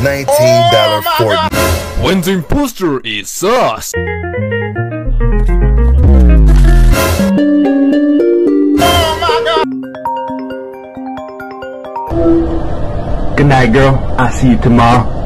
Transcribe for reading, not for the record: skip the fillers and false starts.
$19 Fortnite. When the imposter is sus. Good night, girl. I'll see you tomorrow.